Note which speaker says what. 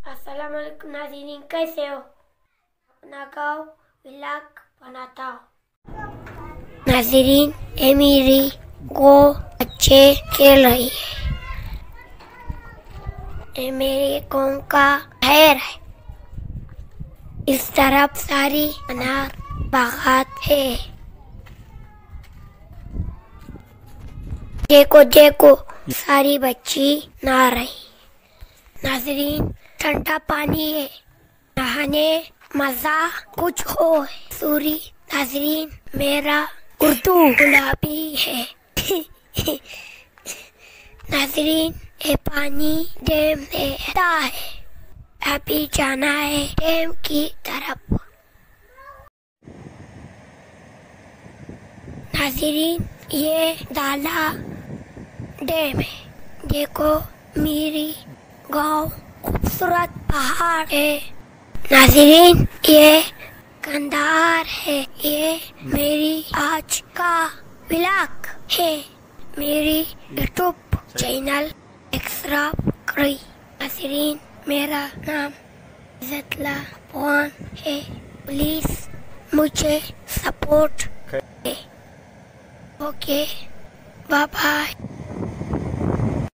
Speaker 1: अस्सलाम वालेकुम नाज़रीन, कैसे हो? अपना गाँव व्लॉग बनाता हूँ। नाज़रीन, ये मेरी गो बच्चे खेल रही है। ये मेरे गाँव का शहर है। इस तरफ सारी अनार बागात है। देखो देखो, सारी बच्ची नहा रही। नाज़रीन, ठंडा पानी है, नहाने मजा कुछ हो है। सूरी नाज़रीन, मेरा उर्दू गुलाबी है। नाज़रीन, ये पानी डैम से आता है। अभी जाना है डैम की तरफ। नाज़रीन, ये डाला डैम है। देखो, मेरी गाँव खूबसूरत पहाड़ है। नाज़रीन, ये कंधार है। ये मेरी आज का व्लॉग है। मेरी यूट्यूब चैनल सब्सक्राइब करें। नाज़रीन, मेरा नाम इज़्ज़तुल्ला अफ़गान है। प्लीज मुझे सपोर्ट करें। Okay, bye bye.